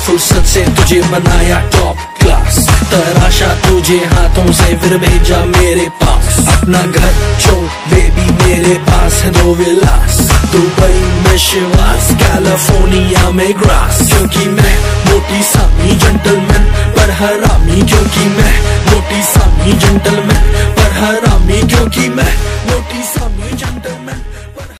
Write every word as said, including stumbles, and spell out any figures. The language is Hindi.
फुर्सत से तुझे बनाया टॉप क्लास, तराशा तुझे हाथों से फिर भेजा मेरे पास। अपना घर छोड़ बेबी मेरे पास है दो विलास, दुबई में शिवास, कैलिफोर्निया में ग्रास। क्योंकि मैं मोटी सामी जेंटलमैन पर हरामी, क्योंकि मैं मोटी सामी जेंटलमैन